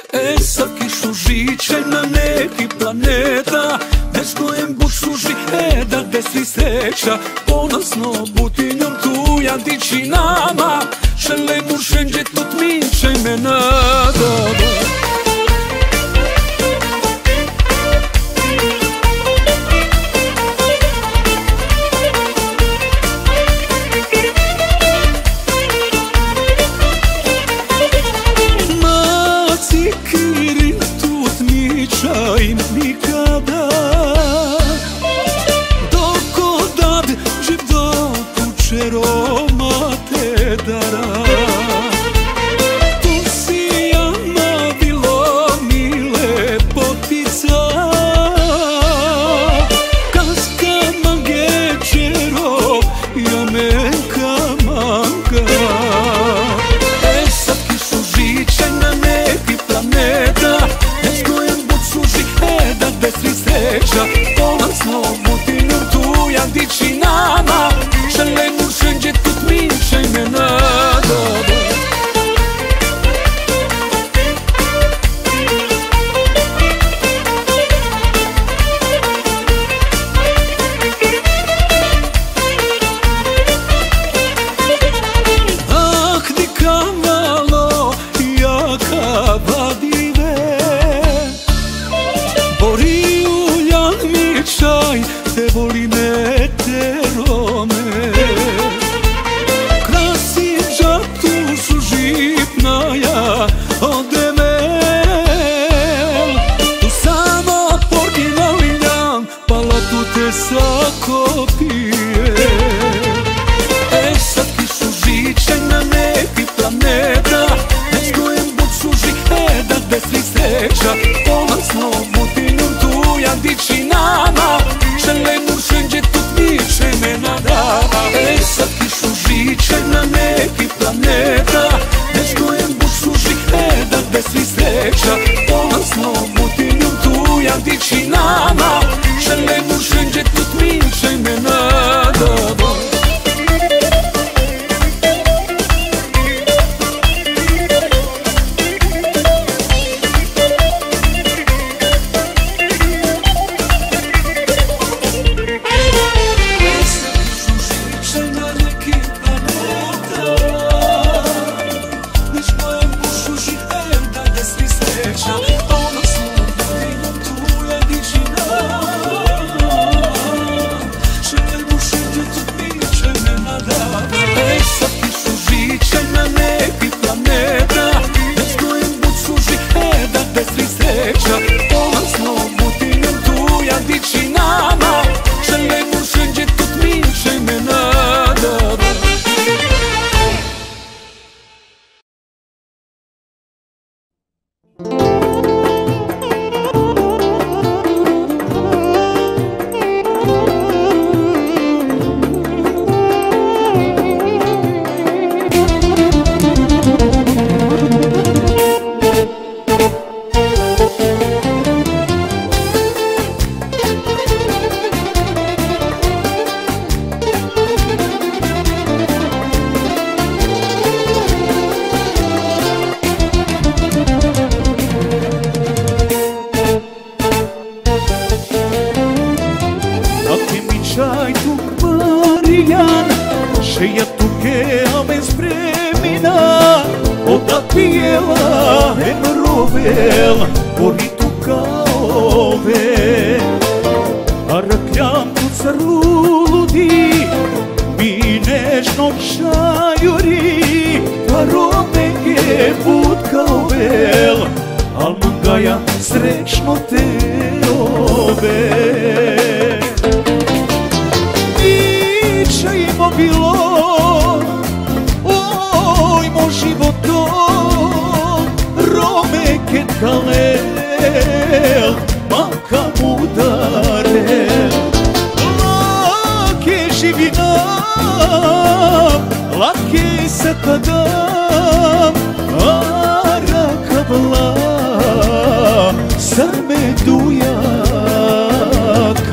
Sad kišu žiče na neki planeta, bez kojem Bog služi, da desni sreća. Ponosno butinjom tuja diči nama, žele mušenđe tot minče imena. Im nikada dokodad živ do tuče Roma te dara. Tu si jama bilo mi lepotica, kaska mange čero jome kamanga. Sad kišu žiče na neki planeta, desni sreća. Ponosno butinjom tuja diči nama, žele mušenđe tot minče imena. Ah, di kavalo jaka vadive, Bori uljan mi čaj, te voli me te Rome. Krasi džatu su žipnaja ode mel, tu samo porgina linjan, palatu te sakopije. Sad kišu žiče na neki planeta, bez kojem Bog služi, da desni sreća. Ponosno butinjom tuja diči nama, žele mušenđe tot minče imena dava. Sad kišu žiče na neki planeta, bez kojem Bog služi, da desni sreća. Ponosno butinjom tuja diči nama, žele mušenđe tot minče imena dava. Laki se kadam, arakabla, sarme dujak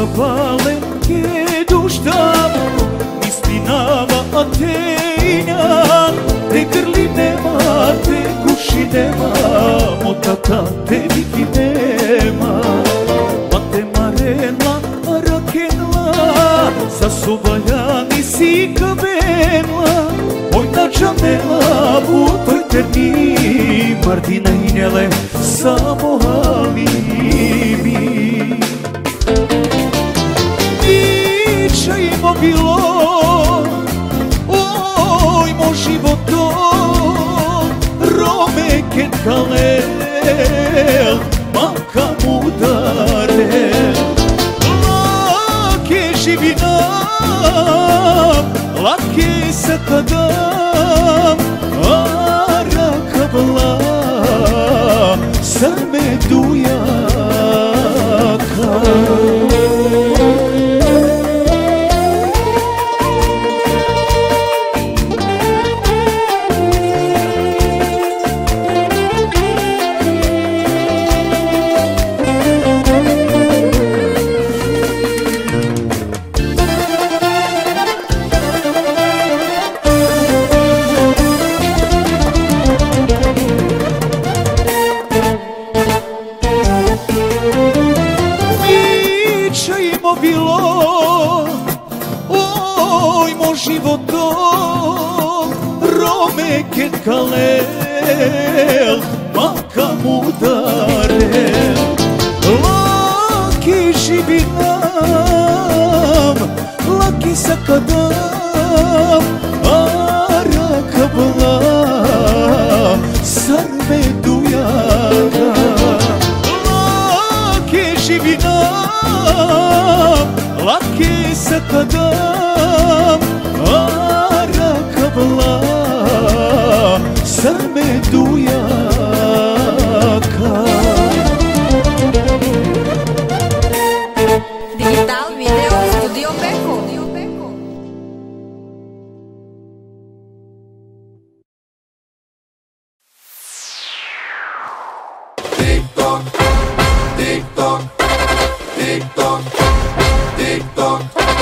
Zavalen ke duštam, mislinama Atenja, te grli nema, te kuši nema, motata te viki nema. Mate marena, rakenla, za sobalja nisi kamenla, moj načamela, butoj terni, Martina injele, samo alibi. Ničajmo bilo, oj moj životo, Rome Ketalel, maka mudare. Lake živi nam, lake sakadam, Araka bla, sarme dujaka. Kalel, maka mudare. Laki živi nam, laki sakadam, Araka bla, sarme dujaka. Laki živi nam, laki sakadam, Araka bla, sarme dujaka. Digital Video Studio Beko. TikTok, TikTok, TikTok, TikTok.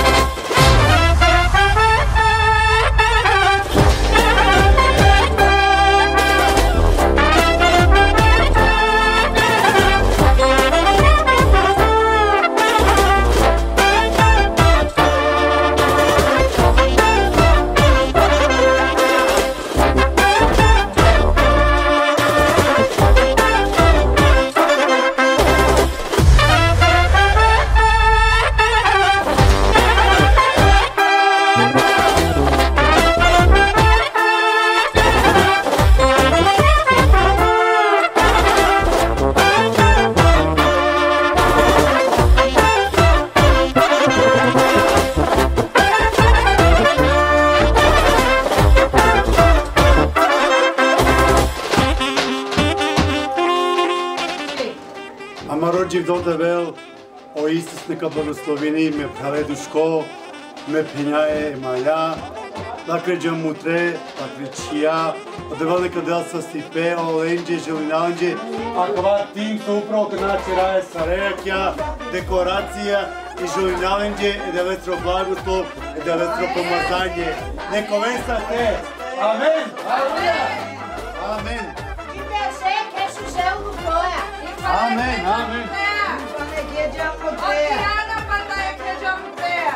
Амарожив додавел, о Исус нека благословени ме вкаре душко, ме пеняе маја, лакре джамутре, лакре чија, одевел нека дел са стипе, оленđe, желиналđe, а кава тим со управо каначе рае сарејакја, декорација и желиналđe, еделестро благослов, еделестро помазање. Неко веса те! Амен! Амен! Amen, amen. Obrigada, Pataia, que de Amutreia.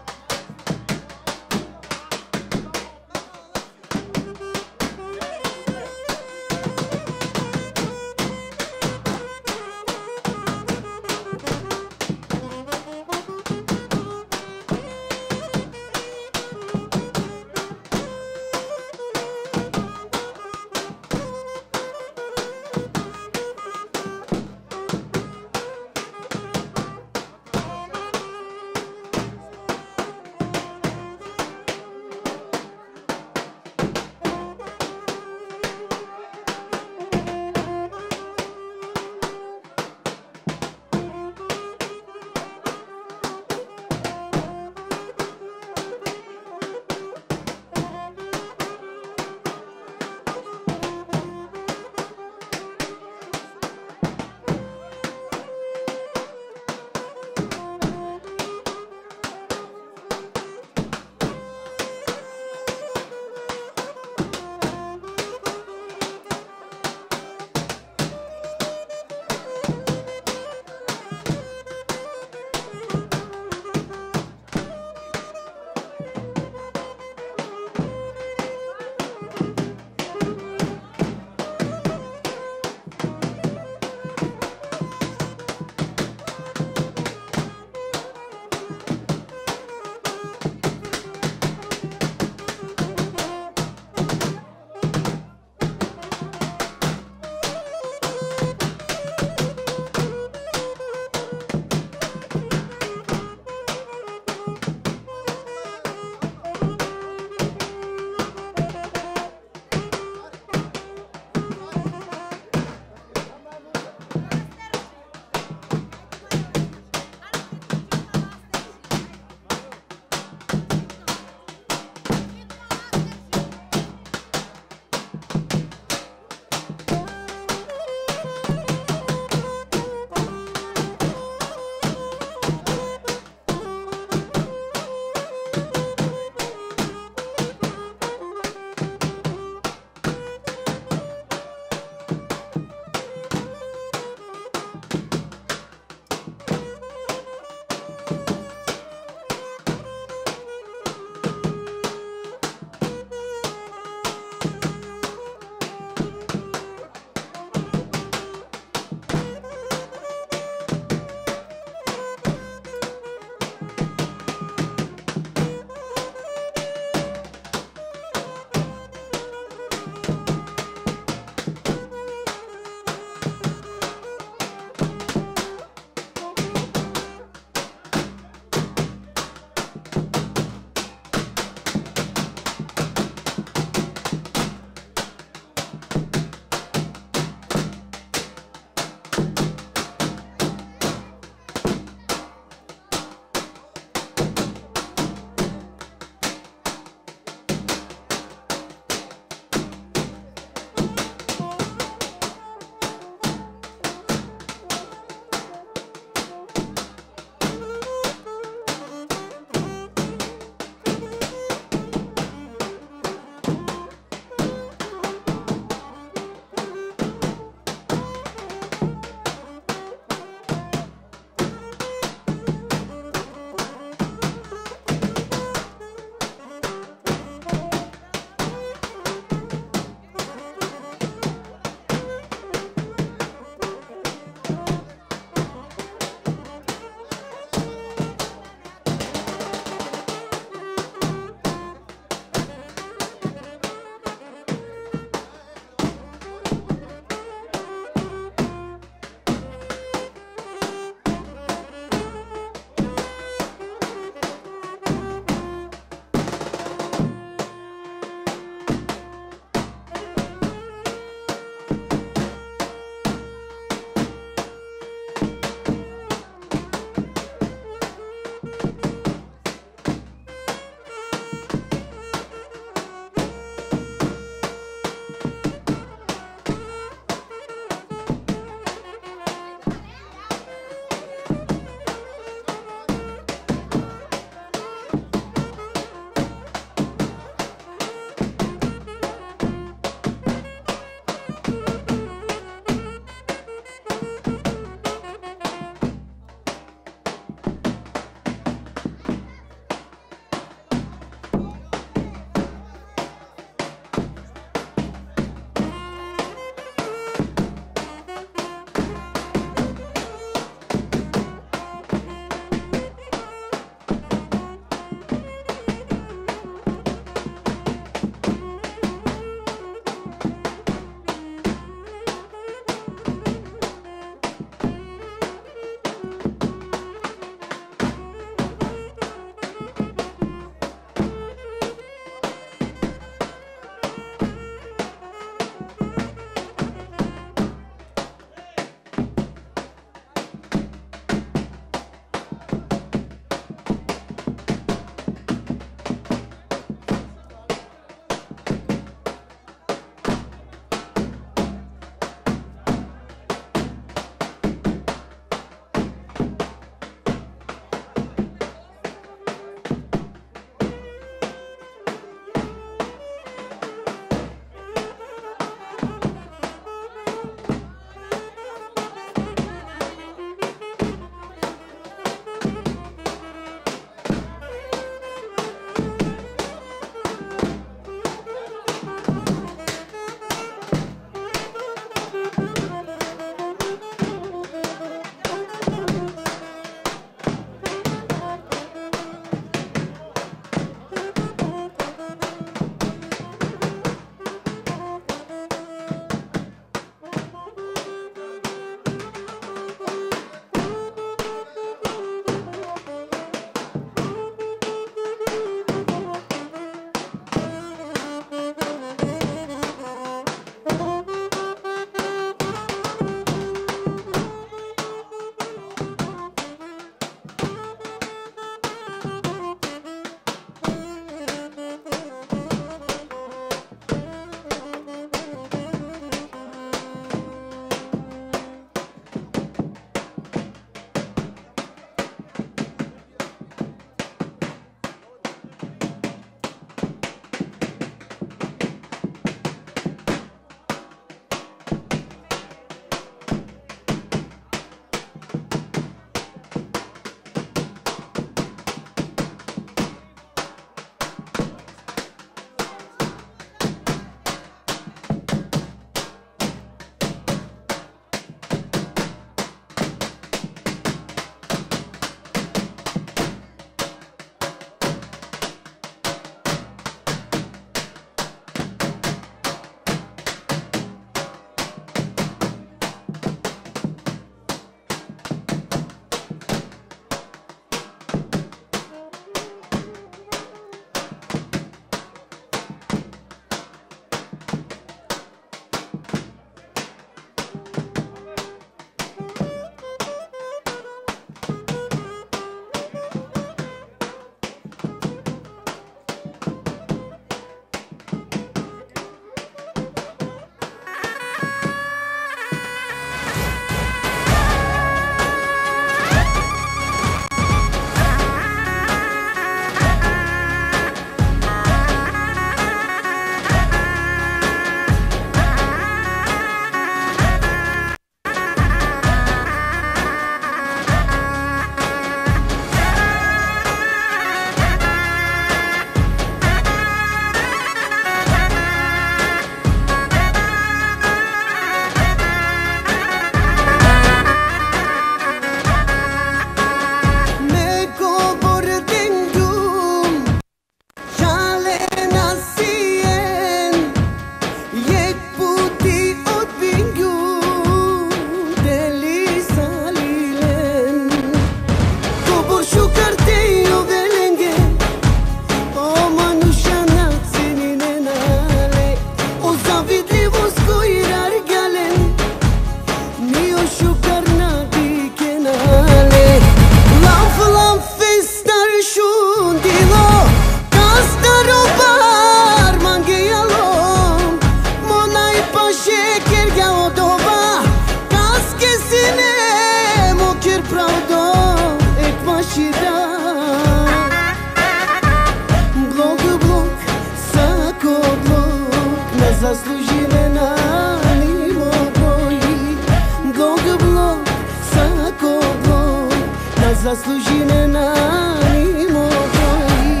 Zaslužine na nimo broji.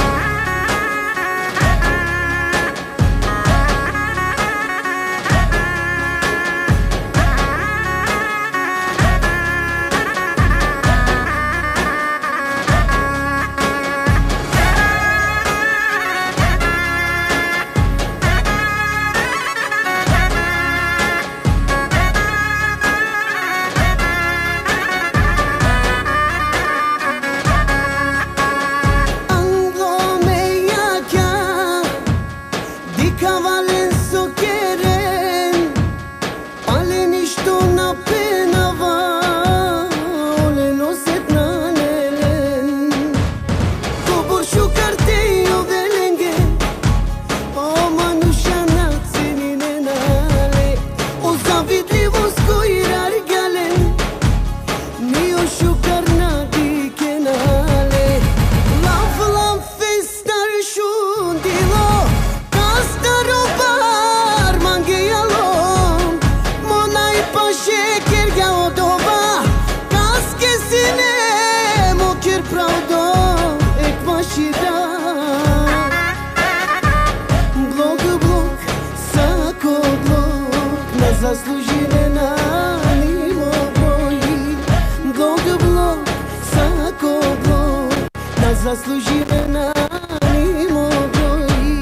Zaslužine na nimo broji. Blok, blok, sako blok. Na zaslužine na nimo broji.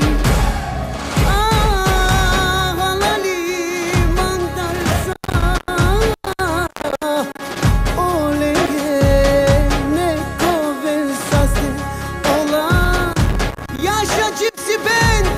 Halali mandar sa olenge neko vensaste ola. Yaşa Gypsy Band.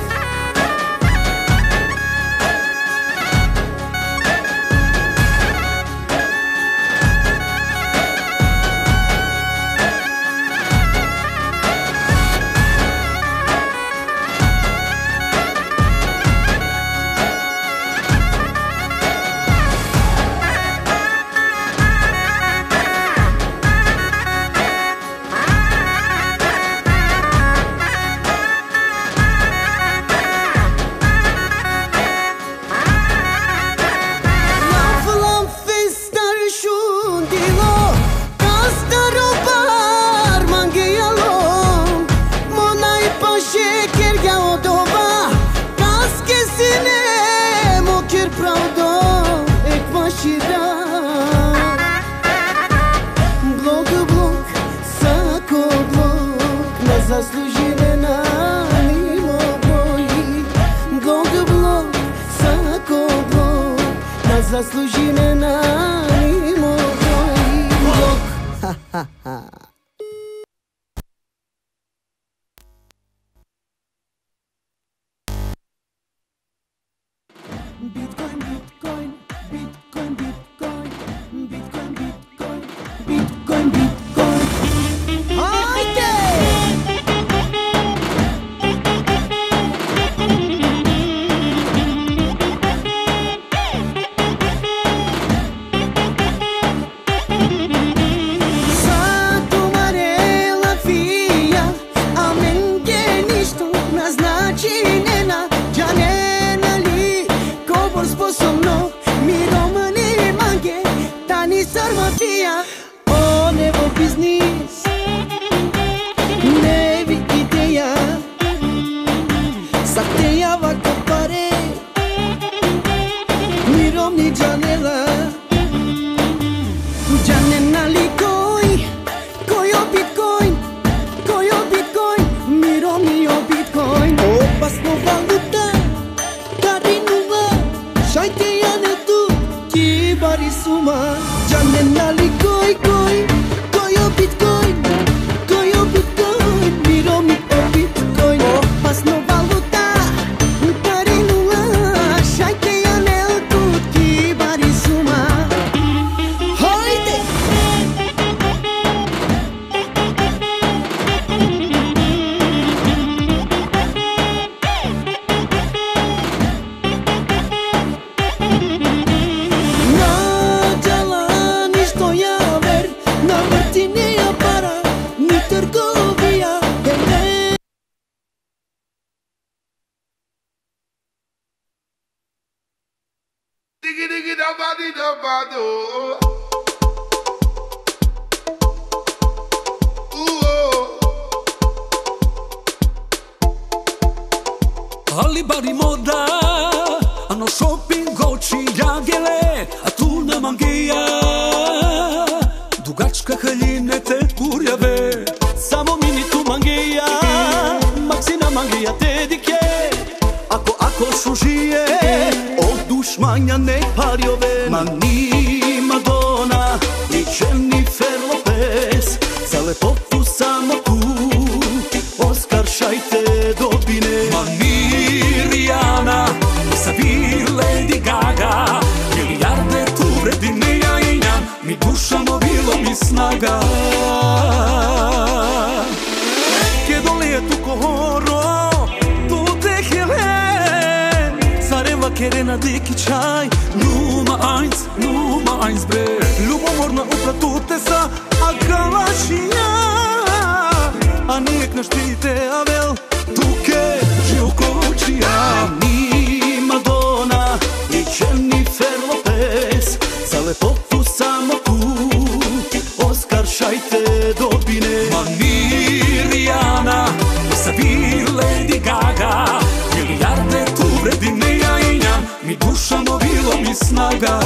Zaslužine na nimo broji. Blok, blok, sako blok. Na zaslužine na nimo broji. Blok, ha ha ha. Bitcoin, Bitcoin, Bitcoin, Bitcoin, Bitcoin, Bitcoin, Bitcoin, Bitcoin. Haide! O nebo biznis, nevi ideja. Sa te java ko pare, mirovni džanela. Džanena li kojo bitcoin, mirovni o bitcoin. Opasno valuta, karinuma, šajte ja ne tu, kibari suma. Džanena li kojo bitcoin, mirovni o bitcoin. Opasno valuta, karinuma, šajte ja ne tu, kibari suma. Hajde! Ali bari moda, ano shopping oči jagele, a tu na mangeja dugačka haljine te kurjave. Samo mini tu mangeja, Maksina mangeja te dike. Ako šužije, od dušmanja ne parjove. Ma ni Madonna, ni Jennifer Lopez, za lepotu samo tu Oskar šajte dobine. Ma ni Rihanna, sa vi Lady Gaga, milijarde tu vredine ja injam, mi duša mobilo mi snaga. Kjedo letu kohoro, tu te hele, Sareva kerena deki čaj, Nummer eins bre. Ljubomorna uplatute sa Akalašija, a nijek na štite avel, Tuke Živkovićija. ni Madonna, ni Jennifer Lopez, za lepotu samo tu Oskar šajte dobine. Ma ni Rihanna, sa vi Lady Gaga, milijarde tu vredine ja injam, mi duša mobilo mi snaga.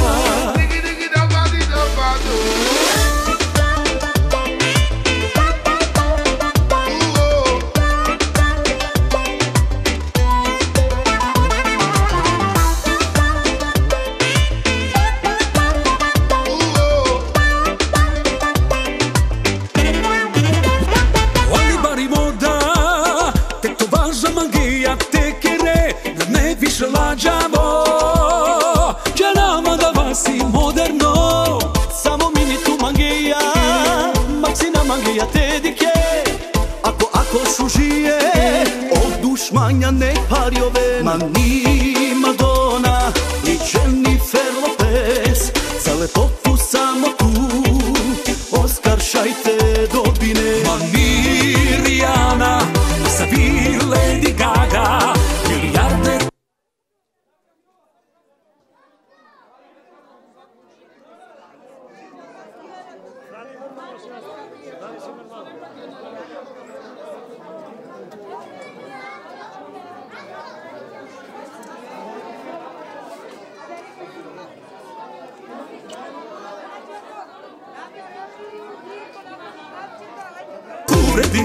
Lađavo, će nama da vasi moderno. Samo mini tu mangeja, Maksina mangeja te dike. Ako šužije, od dušmanja ne parjove. Ma ni Madonna, ni Jennifer Lopez, za lepotu samo tu Oskar šajte dobine. Ma ni Rihanna, sa vi Lady Gaga, milijarde. Uredim.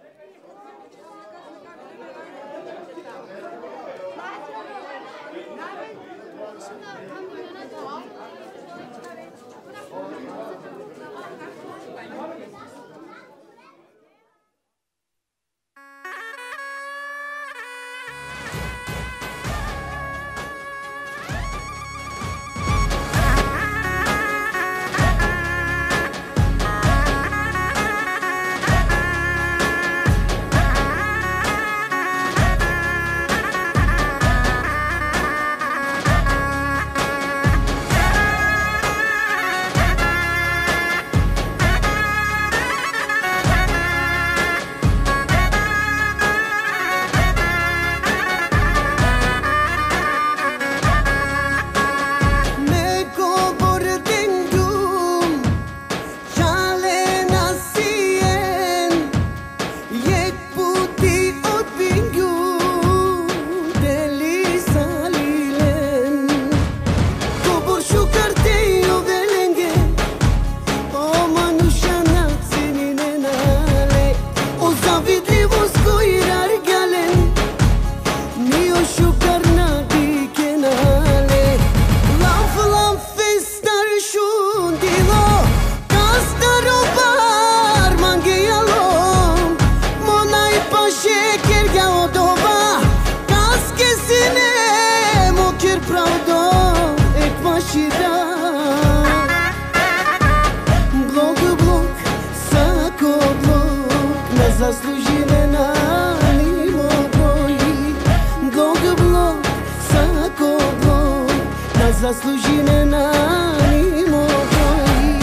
Zaslužine na nimo boji.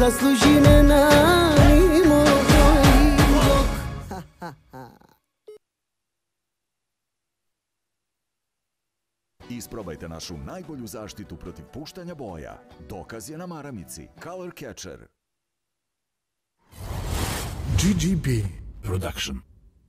zaslužíme na nimo dok. Isprobajte našu najbolju zaštitu protiv puštanja boja. Dokaz je na maramici Color Catcher. GGB Production.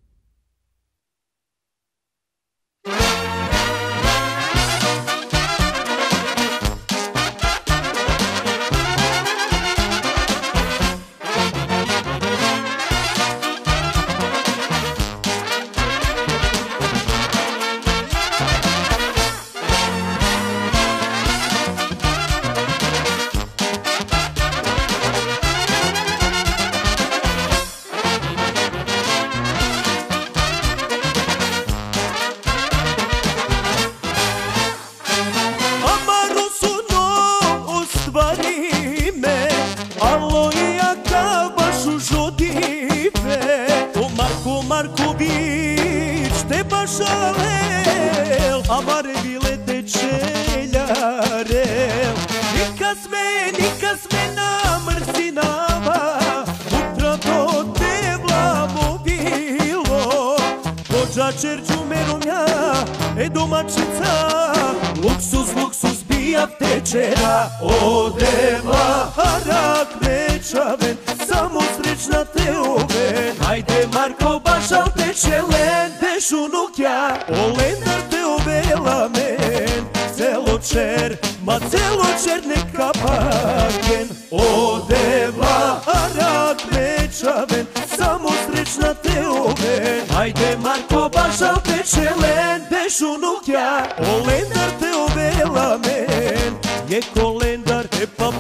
Amare bilete čeljarel Nika sme namrsinava Utra do te vlavo bilo Dođa čerđu meromja domaćica Luksus bija tečera Odeva harak nečaven Samo srećna te oven Ajde Marko bašal tečelen Dešunukja Olendar te ovela men Celočer neka paken Odeva harak nečaven Samo srećna te oven Ajde Marko bašal tečelen Dešunukja Olendar te ovela men Je kolendar te pa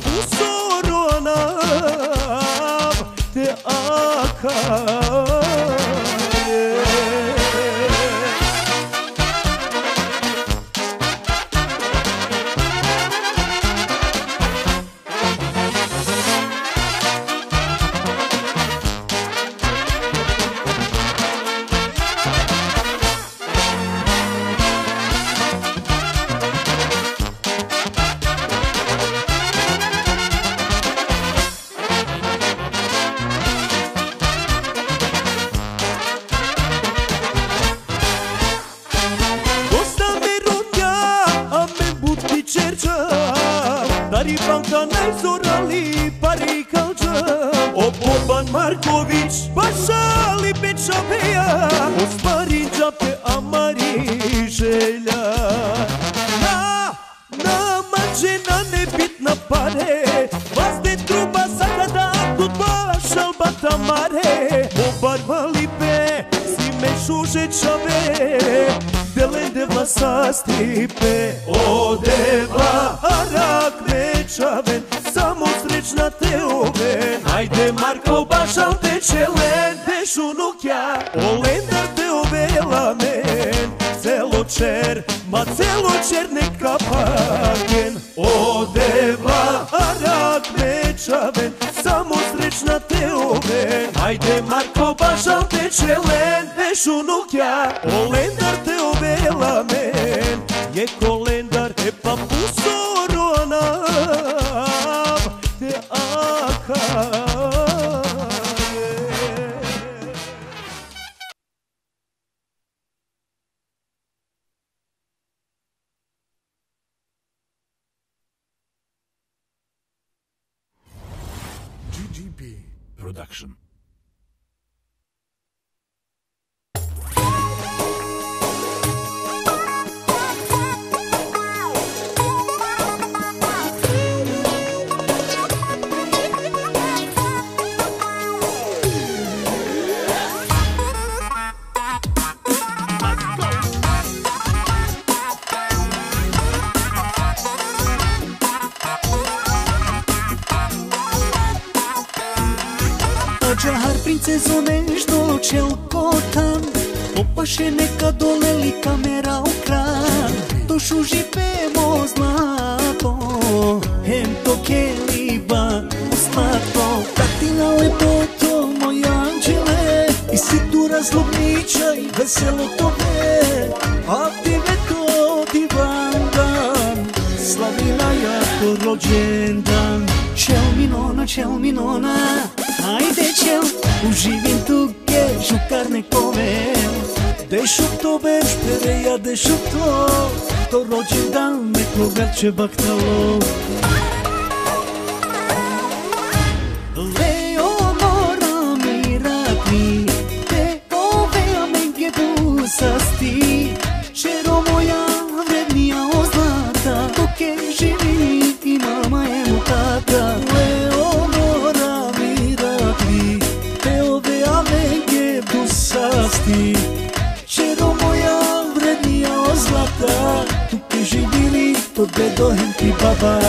pusoronav Te akav Dari banka najzorali pari kalđa O Boban Marković Bašali pečapeja Ostvari džape amari želja Na mađena nebitna pare Vazde truba zakada Tut bašal batamare Obarvali be Si me šuže čave Delende vlasa stipe Odeva harak nečaven Samo srećna te oven Ajde Marko bašal tečelen Dešunukja Olendar te ovela men Celočer neka paken Odeva harak nečaven Samo srećna te oven Ajde Marko bašal tečelen Dešunukja Olendar te ovela men Je kolendar te pa pusoronav Te akav GGB Production. Džahar princezo nešto čelkotan Opaše neka doleli kamera u kran To šuži pemo zlato Hem to keliba zlato Tatina lepoto moj anđele I situ razlobniča I veselo tome A ti veto divan dan Slavila jako rođendan Cel minona, ajde cel, uživim tuge, žukarne kovel. Dešuktobeš, pereja dešukto, to rođendan nekoga će baktalo. Leonora mirakvi, te ove amenge busasti, čero moja vrednija ozlata, toke živi i mama je mu tata. Leonora mirakvi, te ove amenge busasti, čero moja vrednija ozlata, toke živili, to dedo henti baba.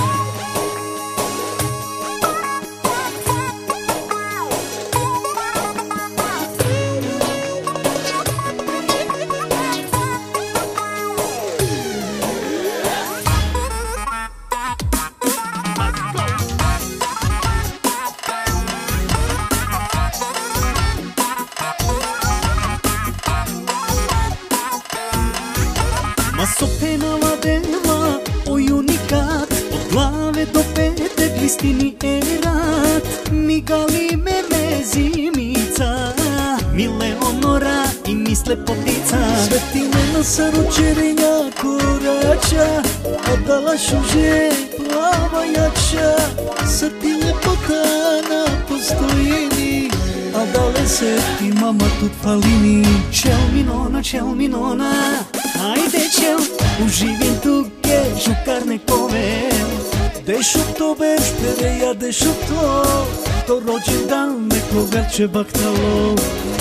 Ma sopenala deva, oj unikat, od glave do pete glistini erat. Migali me mezimica, mi Leonora i mi slepotica. Svetine na saručerenja korača, a dala šuže plava jača. Sad ti lepota na postojini, a dale se ti mama tut falini. Čel minona, ajde čel, uživim tuge, žukarne kovel. Dešuktobeš, pereja dešukto, to rođendan nekoga će baktalo.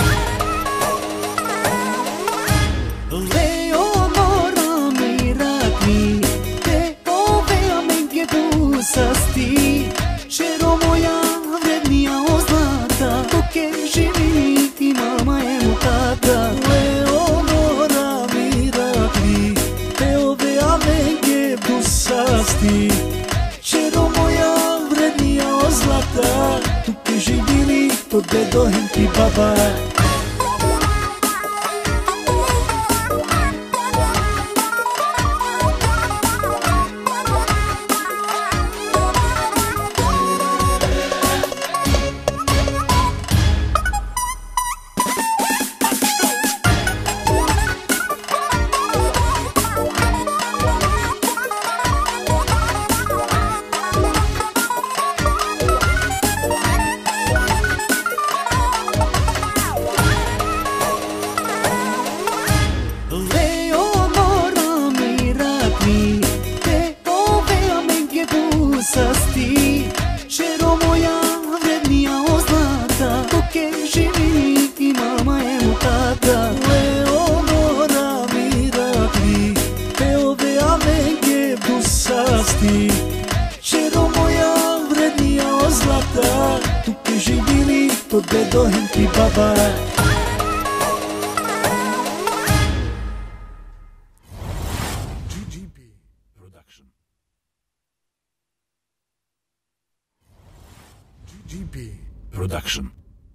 Leonora mirakvi, te ove amenge busasti, čero moja vrednija ozlata, toke živi i mama je mu tata. Leonora mirakvi, te ove amenge busasti, čero moja vrednija ozlata, toke živili, to dedo henti baba. Čero moja vrednija ozlata, toke živi i mama je mu tata. Leonora mirakvi, te ove amenge busasti, čero moja vrednija ozlata, toke živili, to dedo henti baba. GP Production.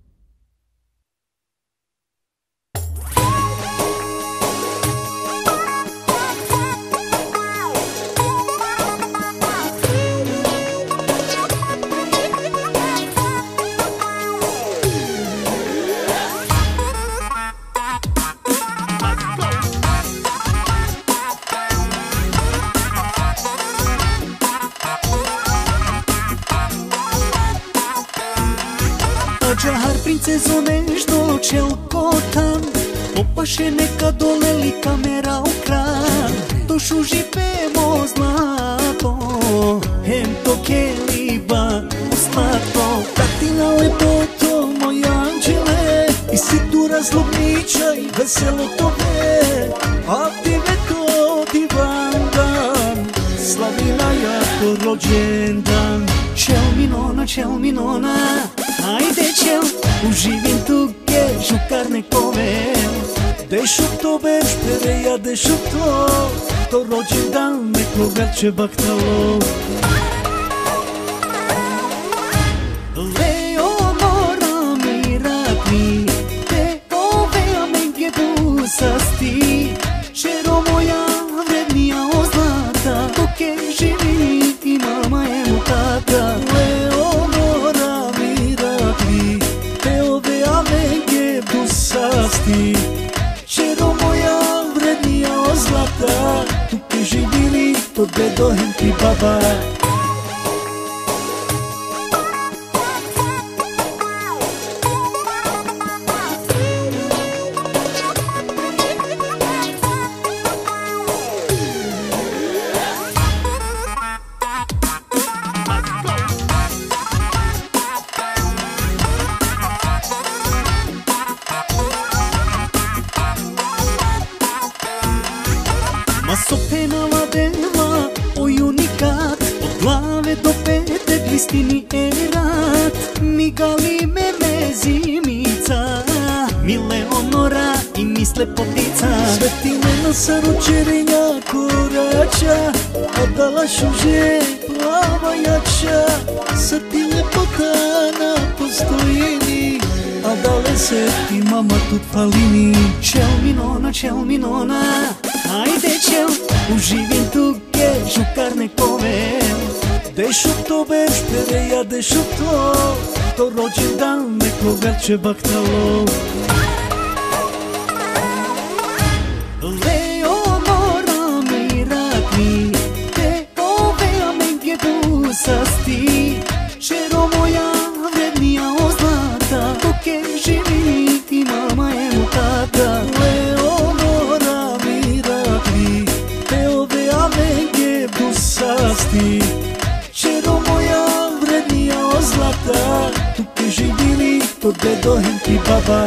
Džahar princezo nežno čelkotan, opaše neka doleli kamera u kran. To šuži pemo zlato, hem to keliba u slato. Tatina lepoto moj anđele, i situ razlobniča i veselo tome. A ti veto divan dan, slavina jako rođendan. Čel minona, ajde čel, uživim tuge, žukarne kovel. Dešuktobeš, pereja dešukto, to rođendan nekoga će baktalo. Leonora mirakvi, te ove amenge busasti, čero moja vrednija ozlata, toke živi i mama je mu tata. dedo henti baba. Ma so penala deva, oj unikat, od glave do pete glistini erat. Migali me mezimica, mi Leonora i mi slepotica. Svetilena sa ručerenja korača, a dala šuže plava jača. Sa ti lepota na postojeni, a dale se ti mama tut falini. Čel mi nona, ajde čel, uživim tuge, žukarne kove. Dešo to već pereja, dešo to rođendan neko veće baktalo. Leonora mi rakni, te ove amenge busasti. Čero moja vrednija ozlata, dok je živi i mama je mu tata. Leonora mi rakni, te ove amenge busasti. Čero moja vrednija ozlata, dok je živili to dedo henti baba.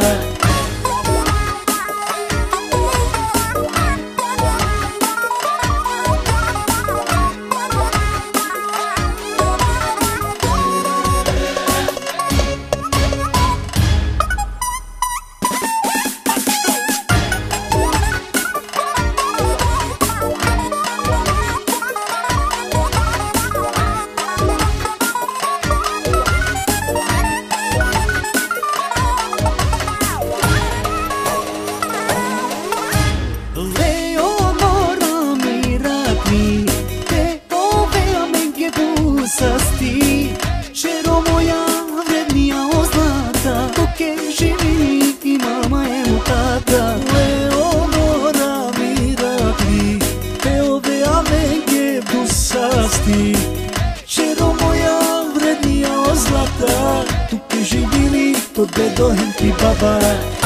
Čero moja vrednija ozlata, dok je živi i mama je mu tata. Leonora mi rakni, te ove amenge busasti. Čero moja vrednija ozlata, dok je živili to dedo henti baba.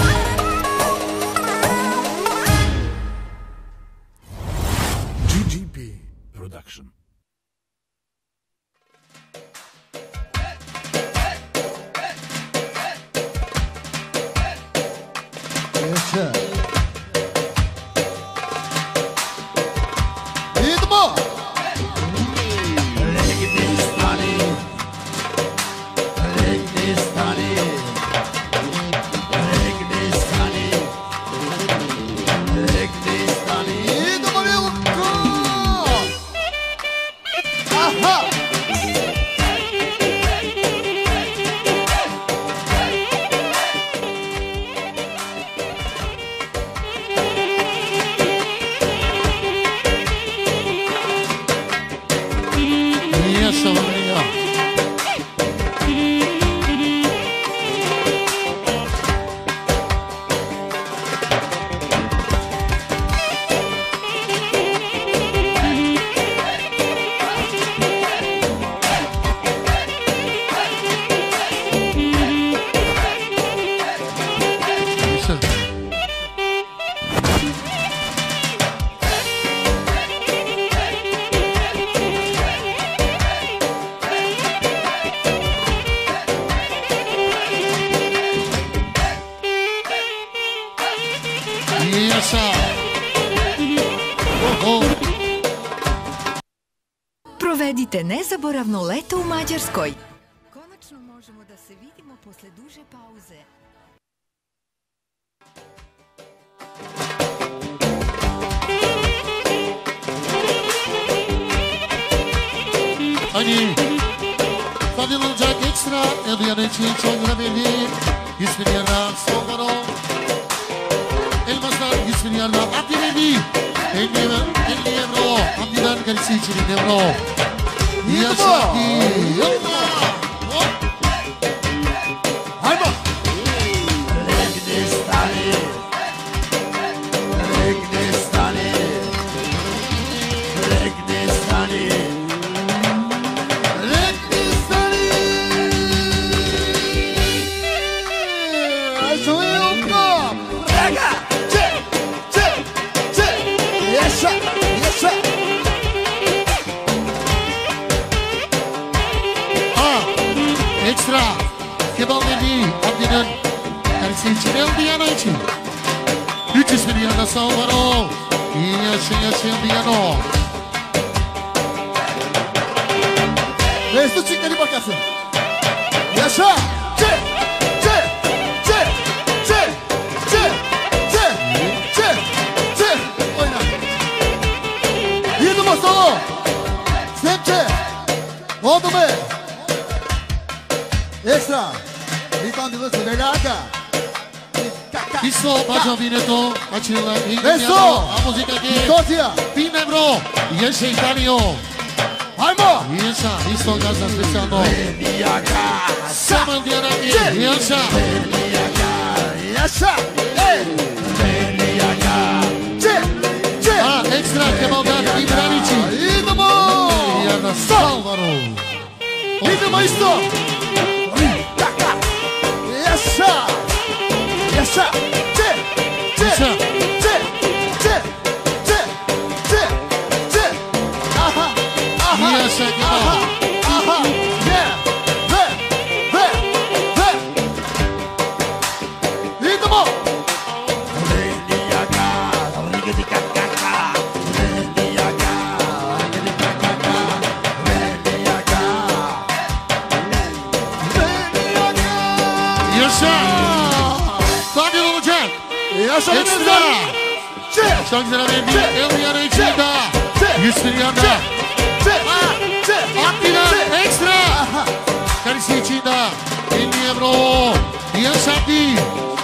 GGP Production. Idemo! Idemo, Milko! Aha! Provedite nezaboravno leto u Mađarskoj. Konačno možemo da se vidimo posle duže pauze. Hani Fadılacak ekstra Elyan için çok verdi 100 milyardan sonra Elmaslar 100 milyardan Abdi verdi 50 euro Abdi'den gerisi için euro Yaşaki Yapma Hayba Regnistani Regnistani Regnistani Kemal Nevi, Abdi'nin karısı için Eldiano için. 300 milyonda sağ var o. Yaşa Eldiano. Mesut çık hadi bakasın. Yaşa. Oyna. Yedi masalo. Semçe. Oldu mu? Ekstra. Bir tane diyorsun. Belaka. Isto, bacio Vineto, Macilla, Messo. a musica che Scotia. Pinebro, Yesha Italio. Haymo. Yesha, isto gazda specijalno. Samuel Dianaki, Yesha. Yaşa. A, ekstra Kemal'dan İbranici. Idemo. Yana Salvaro. Idemo isto. Yaşa. Yaşa. Yesha. Aha. Yesha Kemal. Aha. Idemo. Yesha. Daniel olacak. Yaşa. Ekstra. Çok güzel bir Eldiano içinde. 100 milyonda. Abdi'den ekstra. Karısı içinde. 50 euro. Yesha Abdi.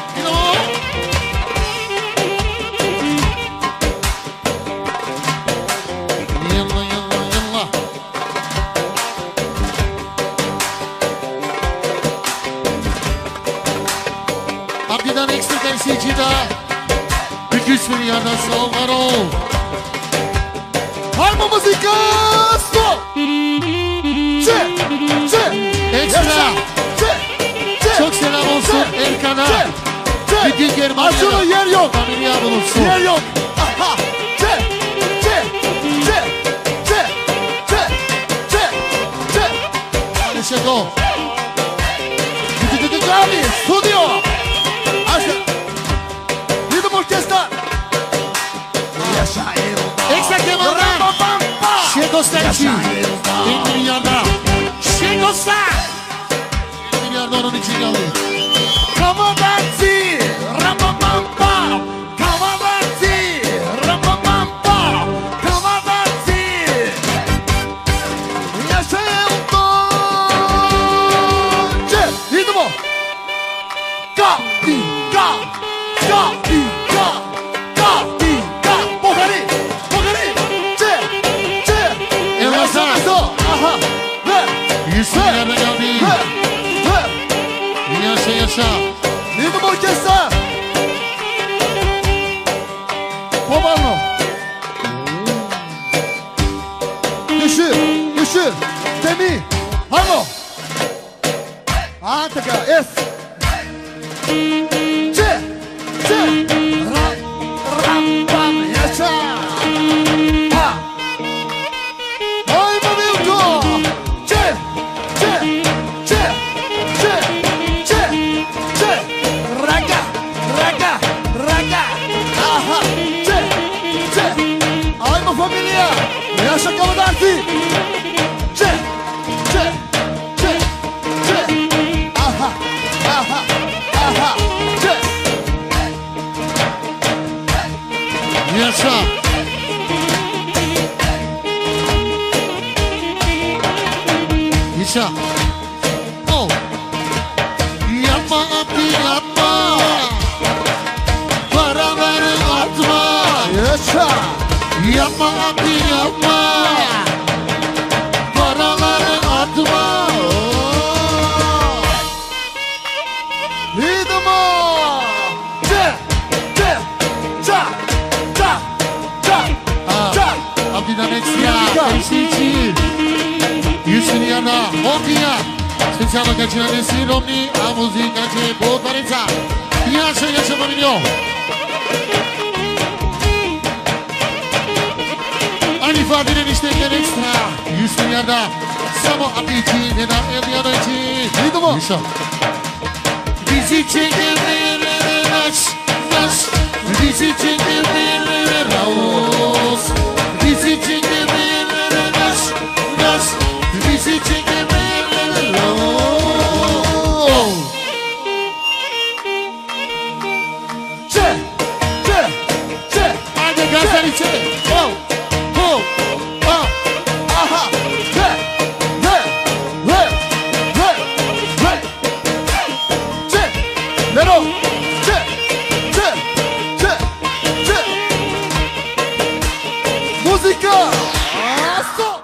Yalla. Abdi'den ekstra karısı içinde. 300 milyonda Salvaro. Haymo muzika. Stop. Ekstra. Çok selam olsun Erkan'a. Bütün Germanya'da. Açılı yer yok. Familya bulunsun. Yer yok. Aha. Chegou. Gravi. Studio. Aşağı. Yedi orkestra. Yaşa. Ekstra Kemal'dan. Chegou Sete. 1 milyonda. Chegou Sá. 1 milyonda onun için geldi. Kamadati. Ramamampa. Kamadati. Ramamampa. Kamadati. Yaşa Elton. Yedi mi? Bogari. Elasa. Aha. 100 milyonda geldi. Yaşa. Yedi orkestra. Pomarno. Düşür. Demi. Hano. Antaka. Es. Ram. Yaşa. Ha. Ay Milton. Raga. Aha. Ay mı familya. Yaşa Kamadati. Aha. Yaşa. Yaşa. Oh. Yapma Abdi yapma. Paraları atma. Yaşa. Yapma Abdi yapma. Paraları atma. Idemo. Abdi'den ekstra. Eksici. 100 milyona. 10 milyar. Specijalno kaçıran esir omni. A muzika će potvareca. Yaşa familjo. Ani Fadi'nin işteyken ekstra. 100 milyarda. Samo Abdi için. Neden Eldiano için. Idemo. Yaşa. Dizi çekildi naş naş. Dizi çekildi raus. Dizi çekildi naş naş. Dizi çekildi raus. Çek çek çek. Hadi gazları çek. Oh oh oh. Aha. Çek. Lero, che, che, che, che. Música. Aso.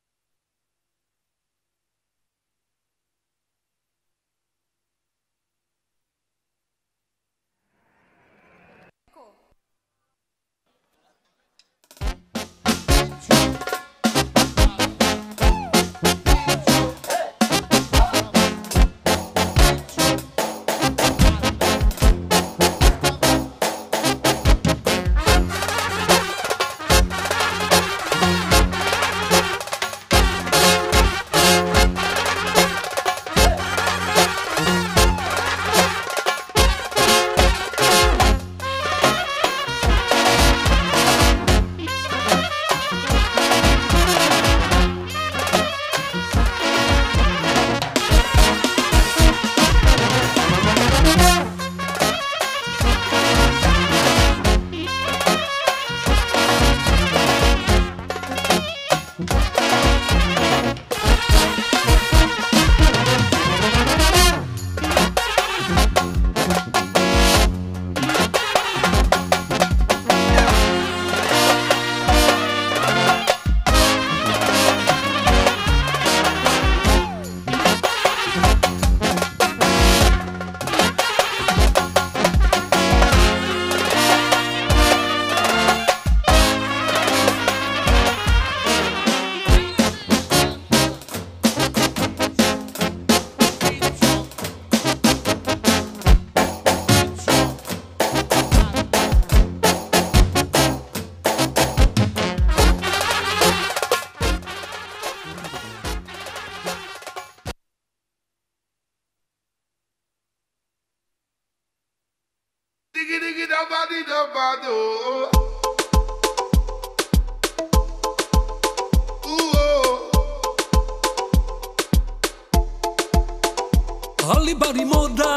Ali bari moda,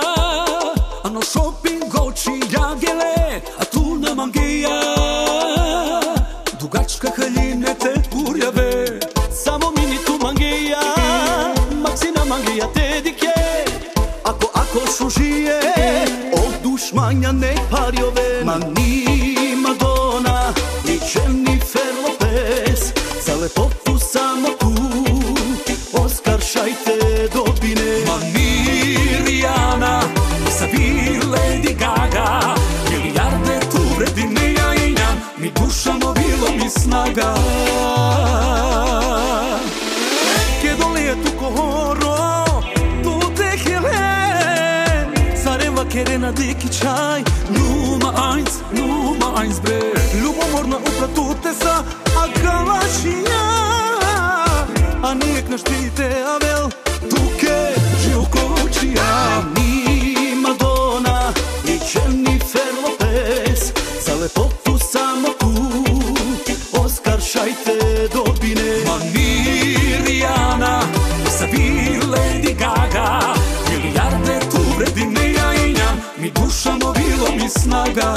ano shopping oči jagele, a tu na mangeja dugačka haljine te kurjave. Samo mini tu mangeja, maksina mangeja te dike. Ako šužije, od dušmanja ne parjove. Ma ni Madonna, ni Jennifer Lopez, za lepotu samo tu Oskar šajte dobine. Ma ni Rihanna, sa vi Lady Gaga, milijarde tu vredine ja injam, mi duša bilo mi snaga. Che dole tu kohoro, tu te hele, Sareva kerena deki čaj. Nummer eins bre. Ljubomorna uplatute sa agalašija, a nijek ne štite avel, tuke živkočija. Ni Madonna, ni Jennifer Lopez, za lepotu samo tu Oskar šajte dobine. Ma ni Rihanna, sa vi Lady Gaga, milijarde tu vredine ja injam, mi duša bilo mi snaga.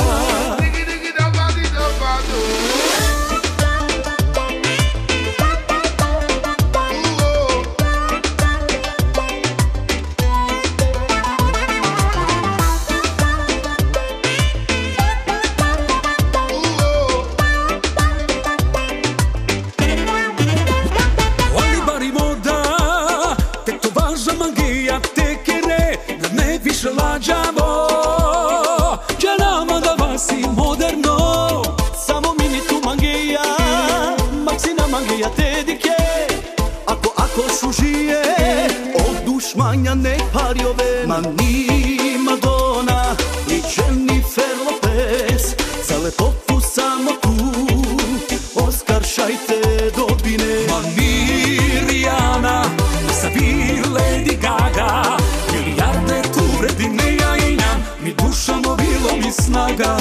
Lađamo, će nama da vasi moderno. Samo mini tu mangeja, maksina mangeja te dike. Ako šužije, od dušmanja ne parjove. Ma ni Madonna, ni Jennifer Lopez, za lepotu samo tu Oskar šajte dobine. Ma ni Rihanna, sa vi Lady Gaga, milijarde tu vredine ja noga.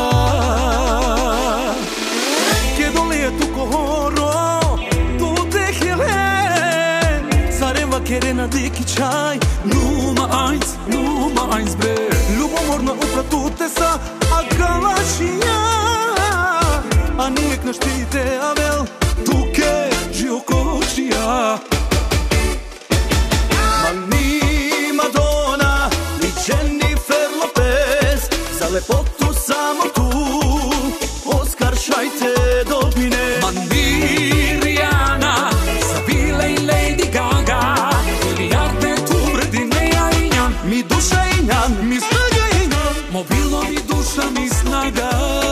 Chiedo lei tu kohoro, tu te hele. Sareva kerena deki čaj, Nummer eins bre. Ljubomorna upratute sa agalašija, a nijek na štite avel, tuke žio kočija. Ma ni Madonna, ni Jennifer Lopez, za lepotu samo tu Oskar šajte dobine. Ma ni Rihanna, za Bile i Lady Gaga, milijarde tu vredine ja i njan. Mi duša i njan, mi snaga i njan, Mobilo mi duša, mi snaga.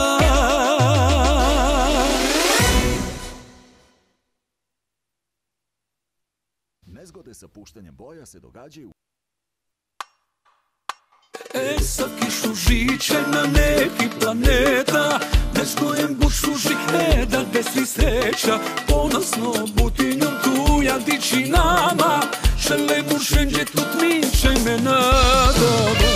Nezgode sa puštanjem boja se događaju. Sa kišu žiče na neki planeta, bez kojem bušu žiheda, bez svi sreća. Ponosno butinjom tuja diči nama, šele mušenđe tut miče me nadaba.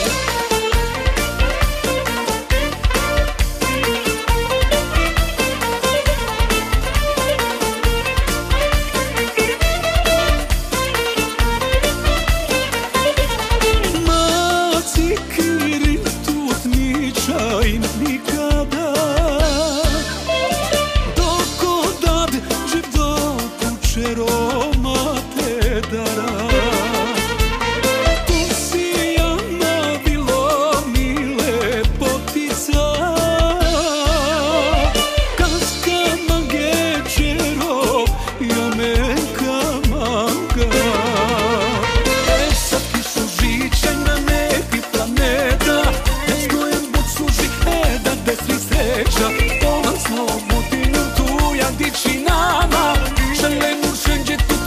Ponosno butinjom tuja diči nama, žele mušenđe tu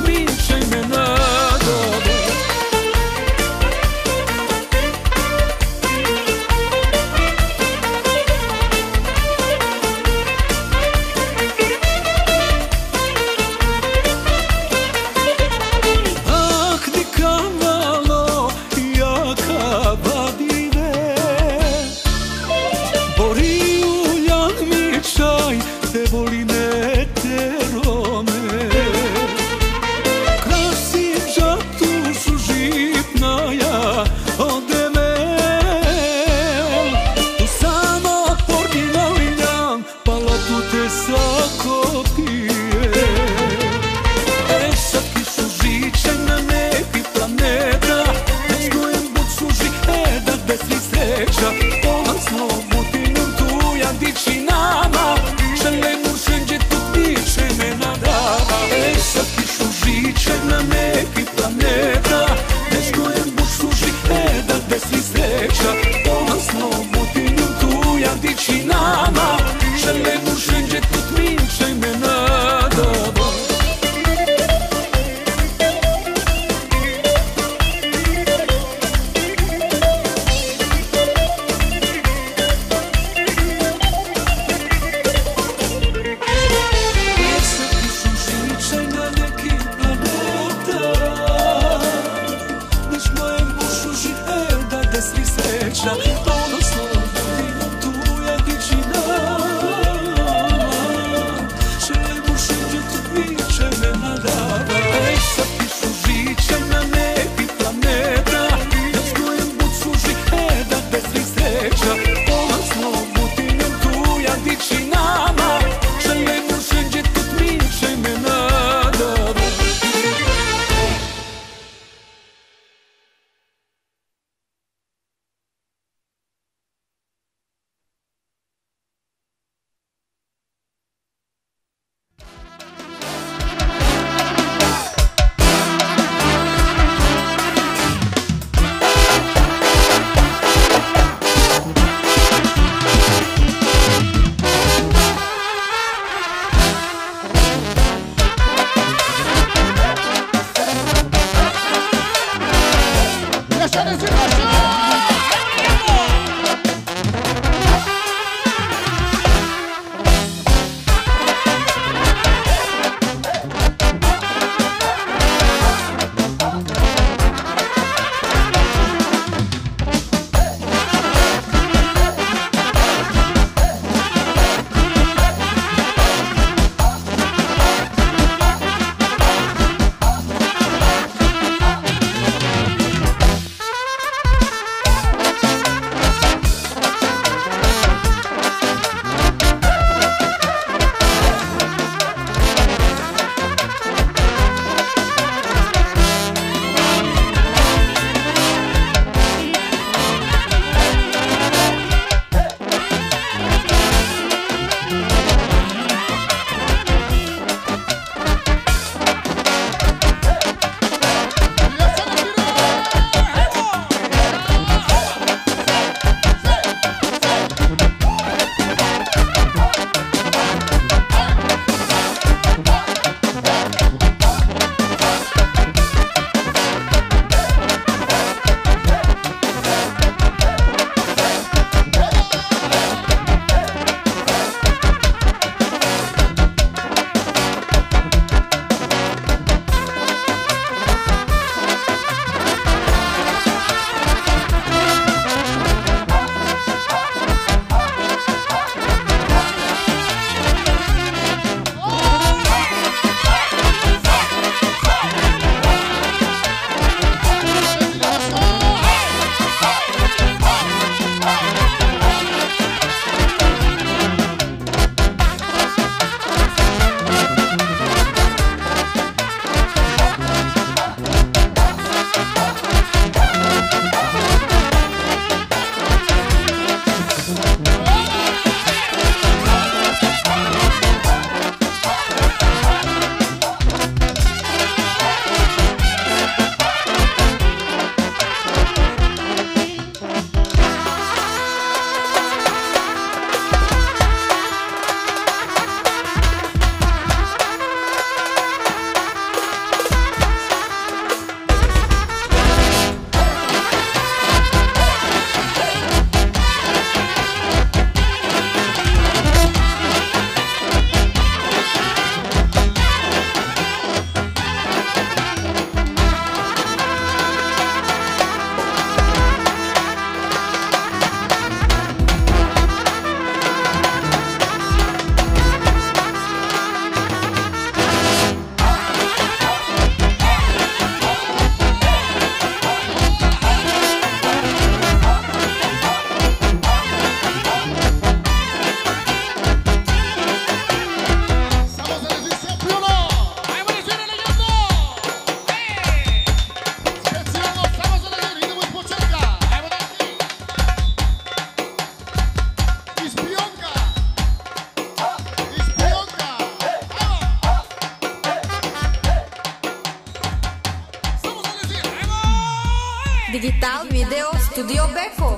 Digital Video Studio Beko.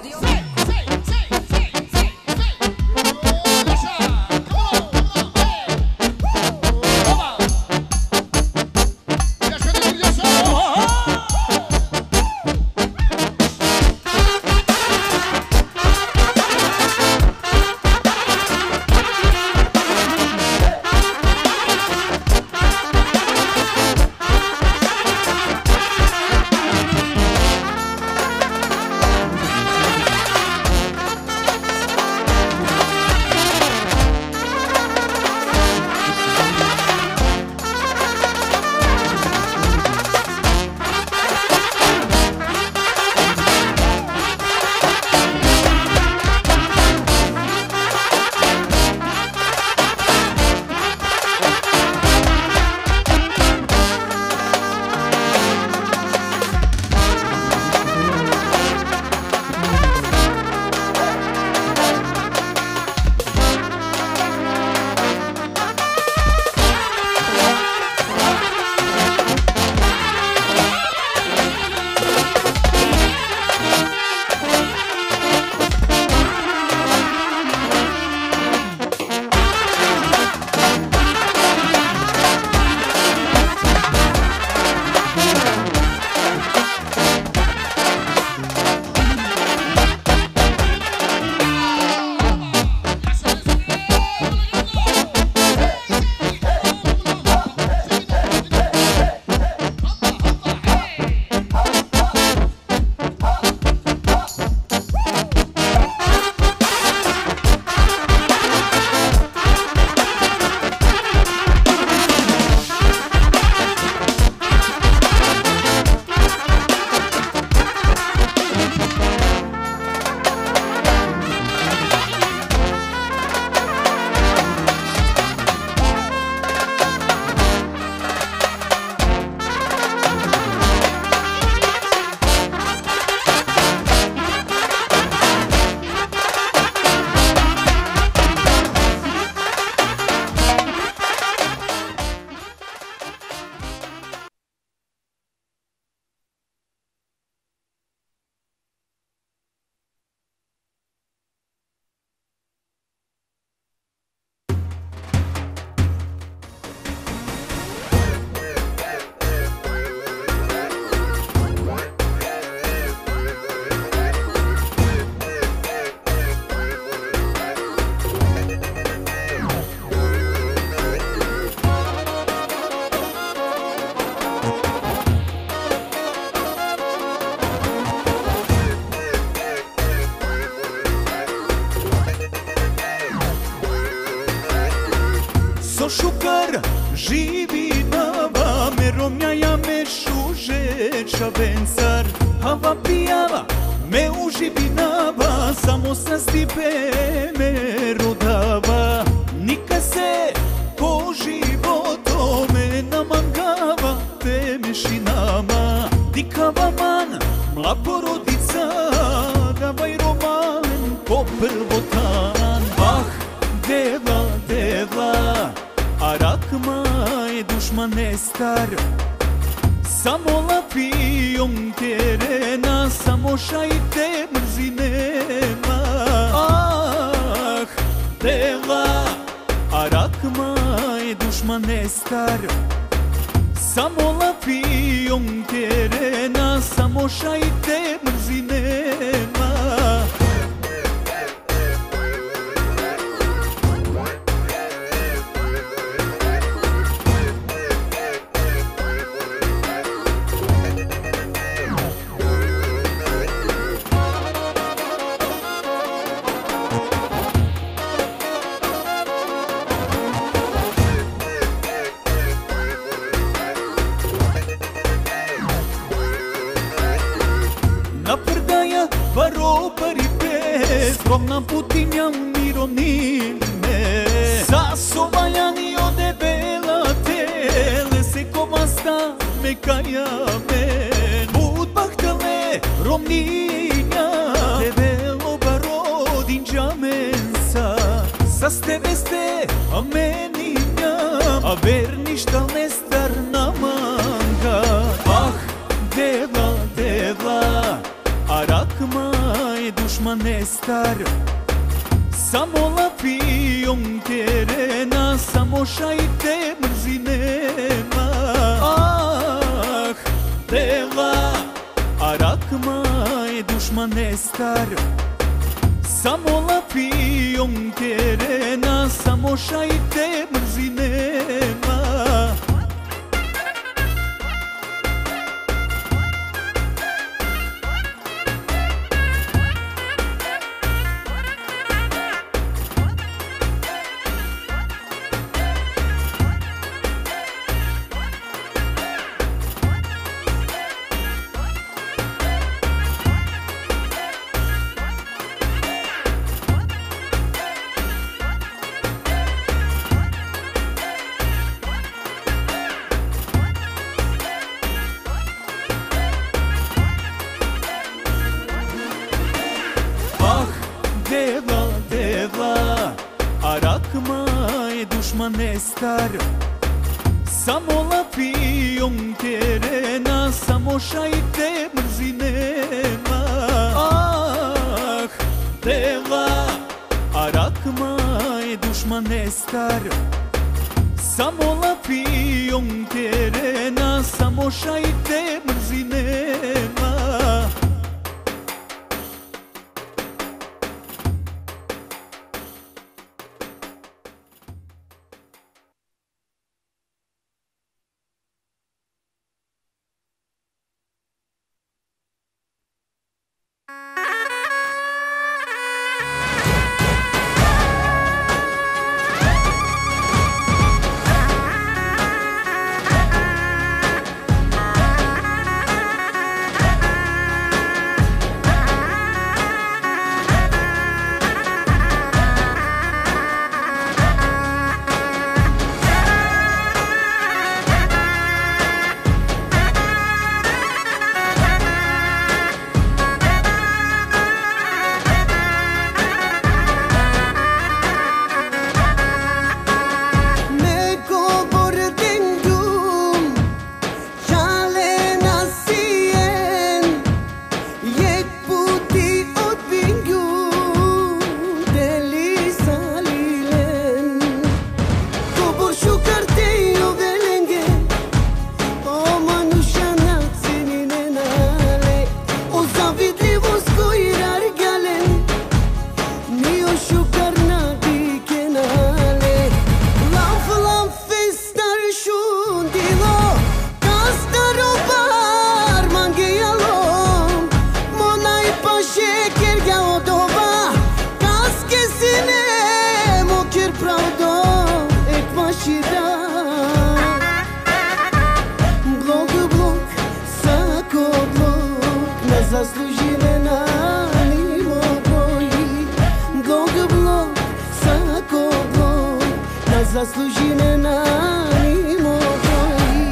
Sošukar živi nava, me romjaja me šuže čavencar. Hava pijava, me uživi nava, samo sa stipe me rodava. Nika se po životome namangava, te mešinama. Dikava man, mla porodica, davaj roman po prvotan. Ah, deva, deva, a rakma je dušmane star. Samo lapijom terena, samo šajte mrzine nema. Ah, deva, a rakma je dušmane star. Samo lapijom terena, samo šajte mrzine nema. Skromna putinja mironime, sasovajani od debela tele, se komasta me kajamen. Bud bahtele romninja, debelo barodin džamensa. Sa stebe ste a meninja, a verništa nestar namanga. Ah, deva, deva, nestar. Samo lapijom terena, samo šajte mrzine nema. Ah, deva, a rakma je dušman nestar. Samo lapijom terena, samo šajte mrzine nema. Nestar, samo lapijom terena, samo šajte mrzine nema. Ah, deva, a rakma je dušman nestar. Samo lapijom terena, samo šajte mrzine nema. Zaslužine na nimo boji.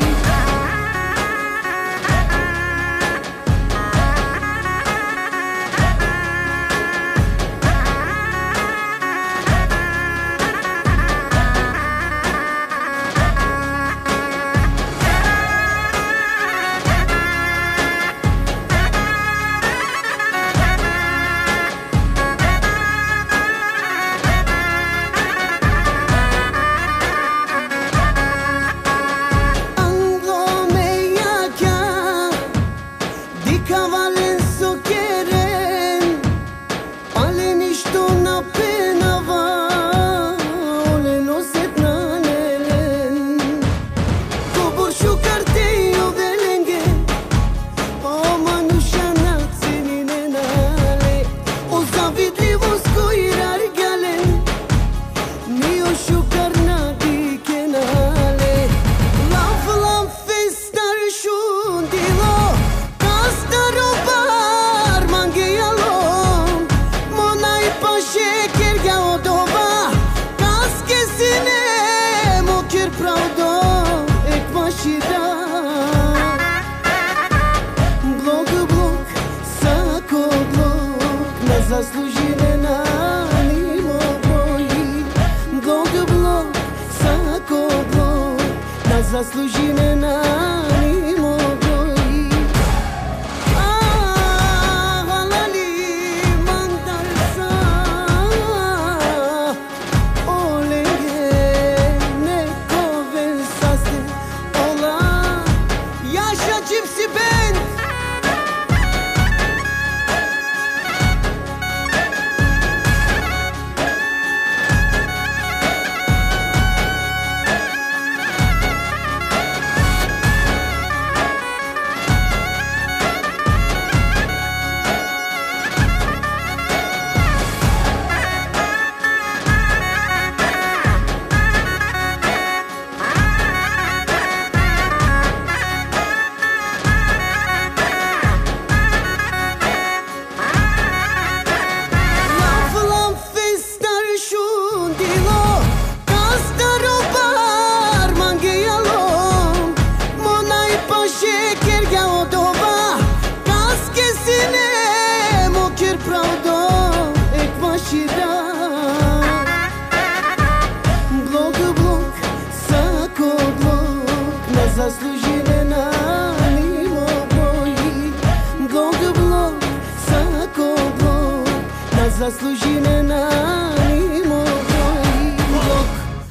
Nezaslužene nanimo blok.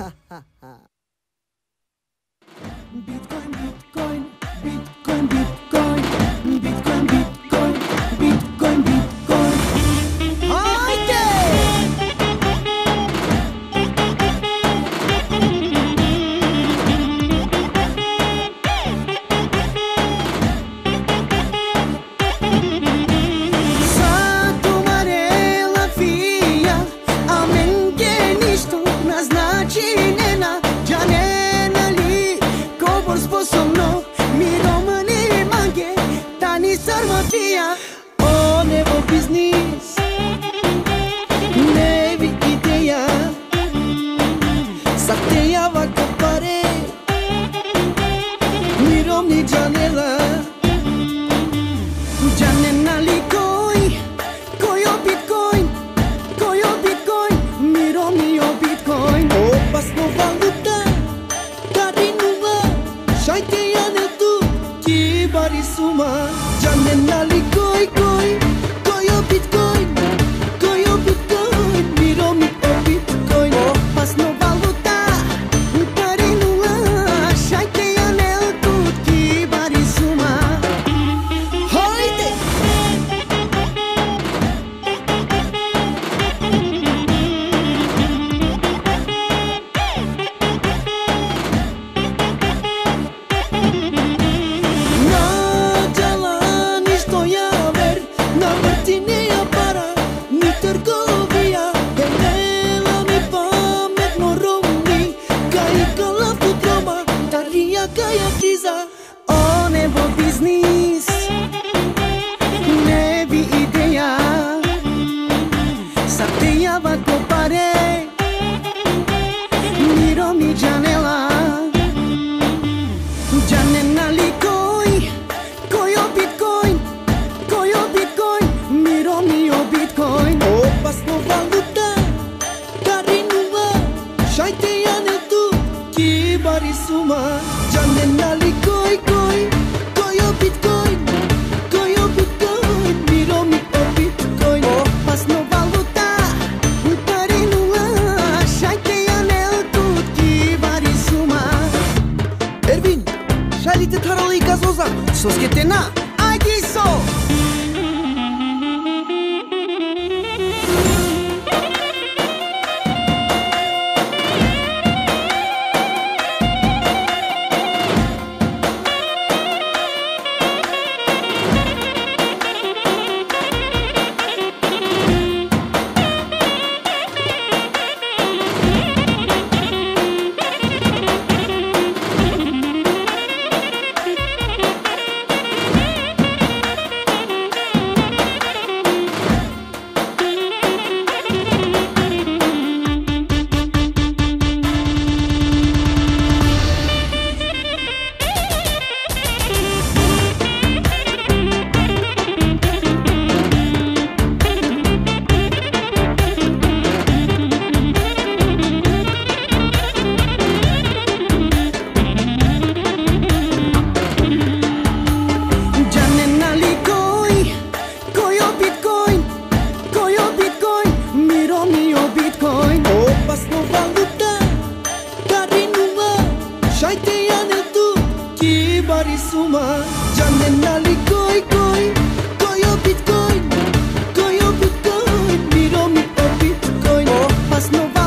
Bitcoin, Bitcoin, Bitcoin, Bitcoin, Bitcoin, Bitcoin, Bitcoin, Bitcoin. Haide! Satul mare la fia, amenge ništo naznači nena, džanena li kobor sposobno, mi romani mange, tani sarmatia, o nevo biznis, nevi ideja, sa teja vako pare, mi romni džanela, džanena li kojo Bitcoin, mi romni o Bitcoin, opasno valuta, tarinuma, šajte ja ne tu, kibari suma, džanena li kojo Bitcoin, mi romni o Bitcoin, opasno valuta, tarinuma, šajte ja ne tu, kibari suma. Hajde! Na džalani što ja ver, na vrtine ja para, ni trgovija, penela mi pametno romni, kaj kalafu troma, tarija kaja kriza, o nebo biznis, ne bi ideja, sa teja vako pare, mi romni džanela, džanena li kojo Bitcoin, mi romni o Bitcoin, opasno valuta, tarinuma, šajte ja ne tu, kibari suma, džanena li kojo Bitcoin, mi romni o Bitcoin, opasno valuta, tarinuma, šajte ja ne tu, kibari suma. Ervin, šaljite tarali gazoza, soskete na, ajde so! Bitcoin, mi romni o Bitcoin, opasno